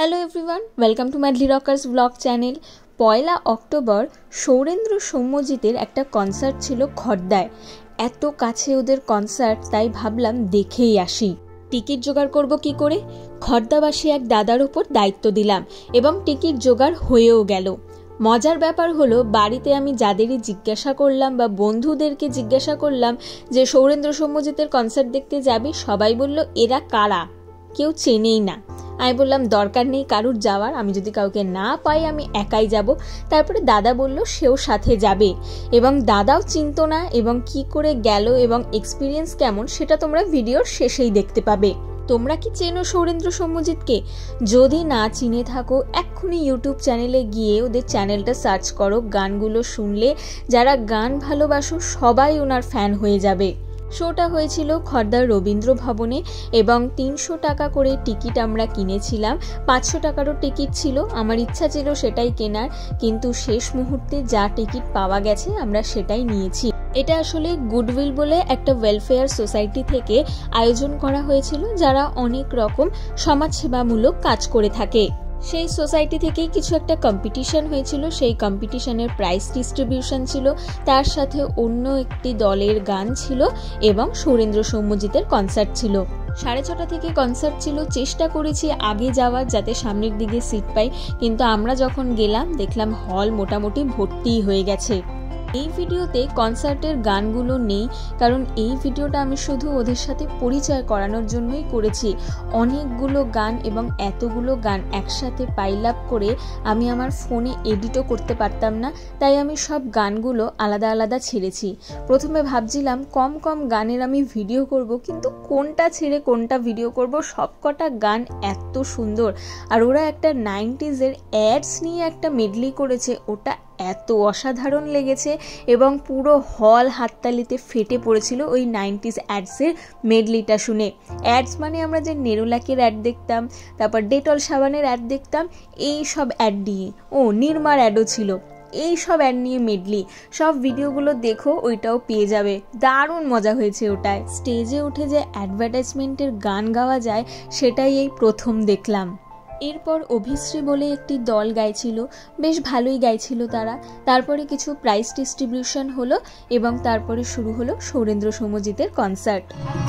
Hello everyone, welcome to Madly Rockers blog channel. 1 October Sourendra সৌম্যজিতের একটা concert ছিল খড়দায়। এত কাছে ওদের কনসার্ট, তাই ভাবলাম দেখেই আসি। টিকিট জোগাড় করব কি করে? খড়দাবাসী এক দাদার ওপর দায়িত্ব দিলাম এবং টিকিট জোগাড় হয়েও গেল। মজার ব্যাপার হলো, বাড়িতে আমি যাদেরই জিজ্ঞাসা করলাম বা বন্ধুদেরকে জিজ্ঞাসা করলাম যে সৌরেন্দ্র সৌম্যজিতের কনসার্ট দেখতে যাবি, সবাই বলল এরা কারা, কেউ চেনেই না। আমি বললাম দরকার নেই কারুর যাওয়ার, আমি যদি কাউকে না পাই আমি একাই যাব। তারপরে দাদা বলল সেও সাথে যাবে এবং দাদাও চিনতো না এবং কি করে গেল এবং এক্সপিরিয়েন্স কেমন সেটা তোমরা ভিডিওর শেষেই দেখতে পাবে। তোমরা কি চেনো সৌরেন্দ্র সৌম্যজিৎকে? যদি না চিনে থাকো এক্ষুনি ইউটিউব চ্যানেলে গিয়ে ওদের চ্যানেলটা সার্চ করো। গানগুলো শুনলে যারা গান ভালোবাসো সবাই ওনার ফ্যান হয়ে যাবে। শোটা হয়েছিল খড়দার রবীন্দ্র ভবনে এবং 300 টাকা করে টিকিট আমরা কিনেছিলাম। 500 টাকারও টিকিট ছিল, আমার ইচ্ছা ছিল সেটাই কেনার, কিন্তু শেষ মুহূর্তে যা টিকিট পাওয়া গেছে আমরা সেটাই নিয়েছি। এটা আসলে গুডউইল বলে একটা ওয়েলফেয়ার সোসাইটি থেকে আয়োজন করা হয়েছিল, যারা অনেক রকম সমাজসেবামূলক কাজ করে থাকে। সেই সোসাইটি থেকেই কিছু একটা কম্পিটিশন হয়েছিল, সেই কম্পিটিশনের প্রাইজ ডিস্ট্রিবিউশন ছিল, তার সাথে অন্য একটি দলের গান ছিল এবং সৌরেন্দ্র সৌম্যজিতের কনসার্ট ছিল। 6:30 থেকে কনসার্ট ছিল। চেষ্টা করেছি আগে যাওয়ার যাতে সামনের দিকে সিট পাই, কিন্তু আমরা যখন গেলাম দেখলাম হল মোটামুটি ভর্তিই হয়ে গেছে। এই ভিডিওতে কনসার্টের গানগুলো নেই, কারণ এই ভিডিওটা আমি শুধু ওদের সাথে পরিচয় করানোর জন্যই করেছি। অনেকগুলো গান এবং এতগুলো গান একসাথে পাইল আপ করে আমি আমার ফোনে এডিটও করতে পারতাম না, তাই আমি সব গানগুলো আলাদা আলাদা ছেড়েছি। প্রথমে ভাবছিলাম কম কম গানের আমি ভিডিও করব, কিন্তু কোনটা ছেড়ে কোনটা ভিডিও করব। সবকটা গান এত সুন্দর, আর ওরা একটা 90s অ্যাডস নিয়ে একটা মেডলি করেছে, ওটা এত অসাধারণ লেগেছে এবং পুরো হল হাততালিতে ফেটে পড়েছিল ওই 90s অ্যাডসের মেডলিটা শুনে। অ্যাডস মানে আমরা যে নেরোলাকের অ্যাড দেখতাম, তারপর ডেটল সাবানের অ্যাড দেখতাম, এই সব অ্যাড নিয়ে, নির্মার অ্যাডও ছিল, এই সব অ্যাড নিয়ে মেডলি। সব ভিডিওগুলো দেখো, ওইটাও পেয়ে যাবে। দারুণ মজা হয়েছে ওটায়। স্টেজে উঠে যে অ্যাডভার্টাইজমেন্টের গান গাওয়া যায় সেটাই এই প্রথম দেখলাম। এরপর অভিশ্রী বলে একটি দল গাইছিল, বেশ ভালোই গাইছিল তারা। তারপরে কিছু প্রাইজ ডিস্ট্রিবিউশন হলো এবং তারপরে শুরু হলো সৌরেন্দ্র সৌম্যজিতের কনসার্ট।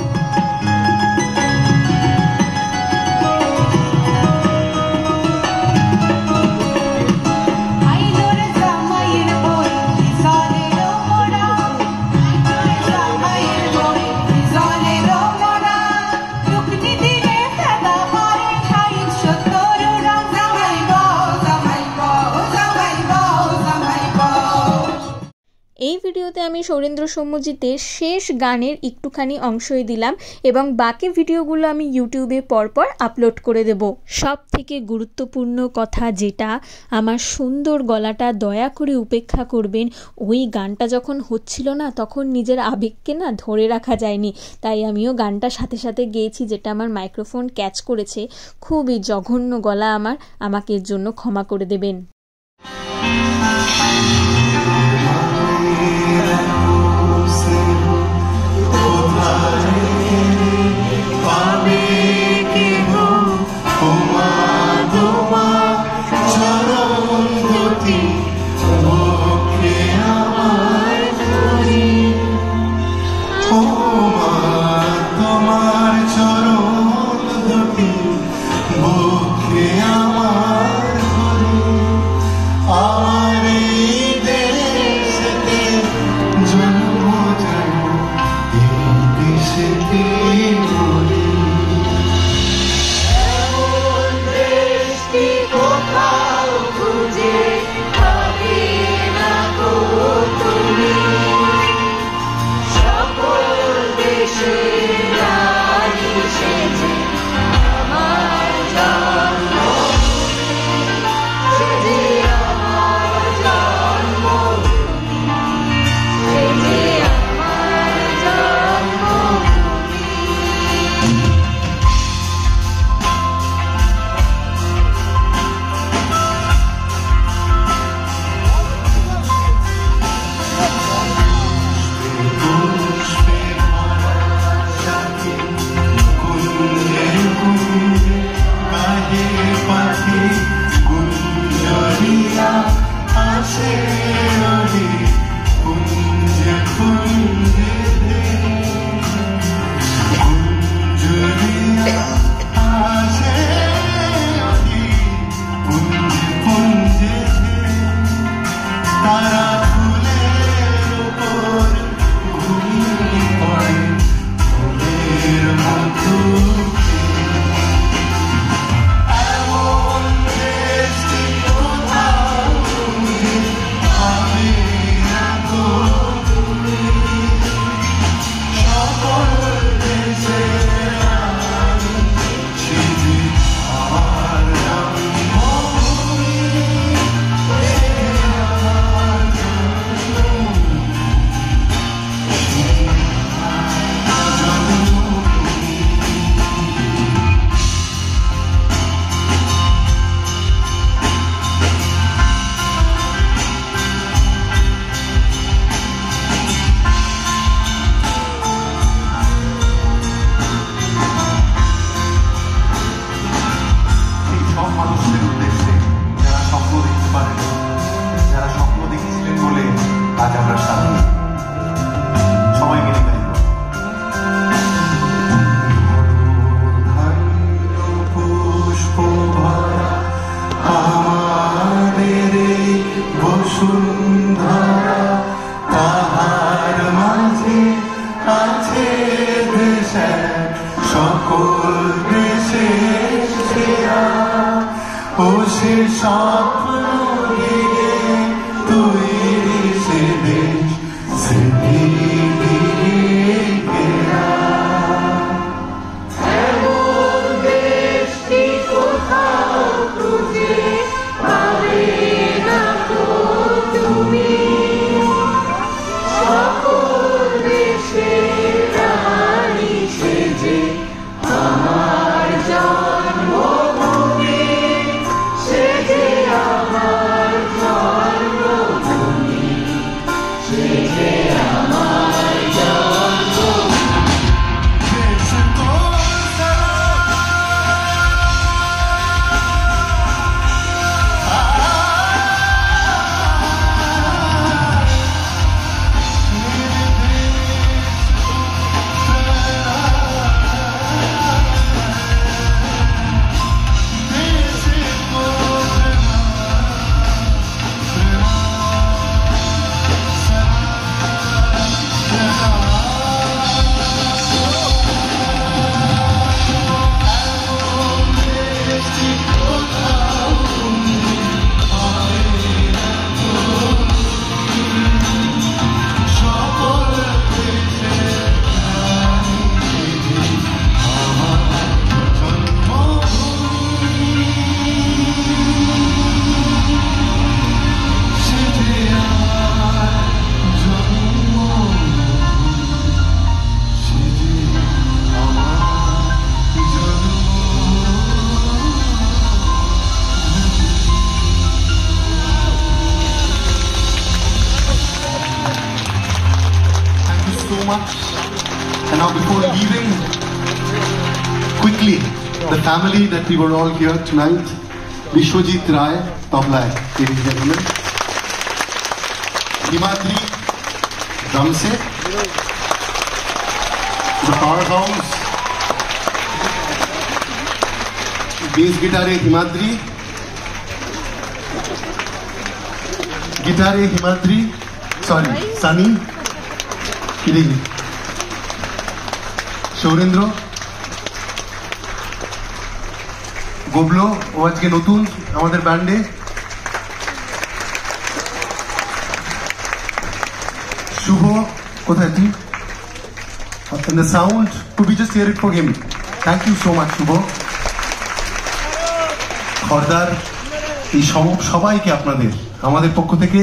এই ভিডিওতে আমি সৌরেন্দ্র সৌম্যজিতের শেষ গানের একটুখানি অংশই দিলাম এবং বাকি ভিডিওগুলো আমি ইউটিউবে পরপর আপলোড করে দেব। সব থেকে গুরুত্বপূর্ণ কথা যেটা, আমার সুন্দর গলাটা দয়া করে উপেক্ষা করবেন। ওই গানটা যখন হচ্ছিল না, তখন নিজের আবেগকে না ধরে রাখা যায়নি, তাই আমিও গানটা সাথে সাথে গেয়েছি, যেটা আমার মাইক্রোফোন ক্যাচ করেছে। খুবই জঘন্য গলা আমার, আমাকে এর জন্য ক্ষমা করে দেবেন। আমার And now before leaving, quickly, the family that we were all here tonight, Vishwajit Rai, tabla, ladies and gentlemen. Himadri, drum set. The powerhouse. Bass guitar Himadri. Guitar Himadri. Sorry, Sunny. Sourendra গোবলো ও আজকে নতুন আমাদের ব্যান্ডে শুভ কোথায় তুই and the sound could we just hear it for him thank you so much শুভ খর্দার এই সবাইকে আপনাদের আমাদের পক্ষ থেকে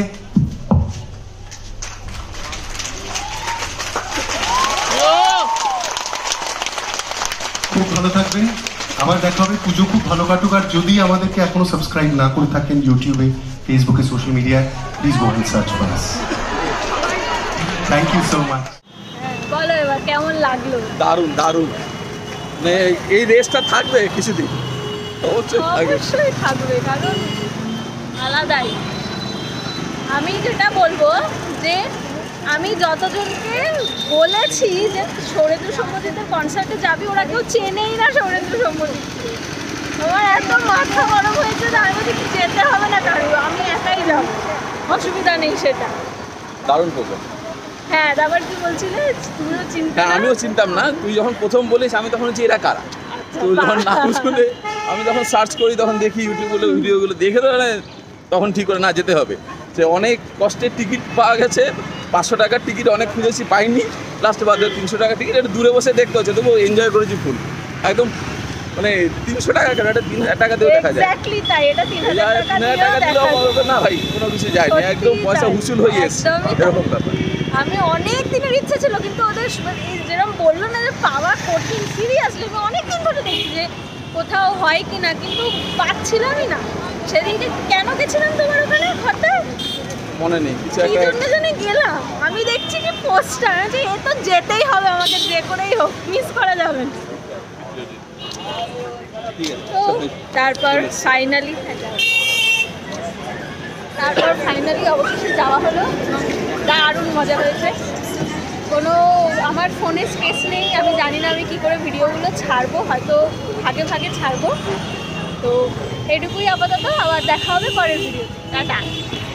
খুব ভালো থাকবেন আবার দেখা হবে পুজো খুব ভালো কাটুক আর যদি আমাদেরকে এখনো সাবস্ক্রাইব না করে থাকেন ইউটিউবে ফেসবুকে সোশ্যাল মিডিয়ায় please go and search for us thank you so much বলো এবার কেমন লাগলো দারুণ দারুণ মানে এই রেসটা থাকবে কিছুদিন অবশ্যই থাকবে কারণ আলাদাই আমি যেটা বলবো যে আমি যতজনকে বলেছি যে সৌরেন্দ্র সম্মতিদের কনসার্টে যাবি ওরা কেউ চেনেই না সৌরেন্দ্র সম্মতিকে আমার এত মাথা গরম হয়েছে যে আমি বলছি যেতে হবে না কারো আমি একাই যাব অসুবিধা নেই সেটা দারুণ প্রোগ্রাম হ্যাঁ তারপর কি বলছিলে তুমিও চিন্তা হ্যাঁ আমিও চিনতাম না তুই যখন প্রথম বলিস আমি তখন হচ্ছে এরা কারা তুই যখন নাম শুনে আমি যখন সার্চ করি তখন দেখি ইউটিউবগুলো ভিডিওগুলো দেখে তখন ঠিক করে না যেতে হবে যে অনেক কষ্টের টিকিট পাওয়া গেছে 500 টাকার টিকিট অনেক খুঁজেছি পাইনি লাস্টে বাদ 300 টাকার টিকিট একটু দূরে বসে দেখতে হচ্ছে তবু এনজয় করেছি ফুল একদম মানে 300 টাকা কেন এটা 3000 টাকা দিয়েও দেখা যায় এক্স্যাক্টলি তাই এটা 3000 টাকা দিলেও না ভাই কোনো কিছু যায় না একদম পয়সা হুসুল হয়ে গেছে এরকম ব্যাপার আমি অনেক দিনের ইচ্ছে ছিল কিন্তু ওদের যেরকম বললো না যে পাওয়া কঠিন সিরিয়াসলি আমি অনেকদিন ধরে দেখি যে কোথাও হয় কি না কিন্তু পাচ্ছিলামই না সেদিনকে কেন গেছিলাম তোমার ওখানে খরদায় মনে নেই কিছু একটা জন্য জানি গেলাম আমি দেখছি কি পোস্টার যে এ তো যেতেই হবে আমাকে যে করেই হোক মিস করা যাবে না তারপর ফাইনালি অবশেষে যাওয়া হলো দারুণ মজা হয়েছে কোনো আমার ফোনে স্পেস নেই আমি জানি না আমি কী করে ভিডিওগুলো ছাড়বো হয়তো ভাগে ভাগে ছাড়বো তো এটুকুই আপাতত আবার দেখা হবে পরের ভিডিও টাটা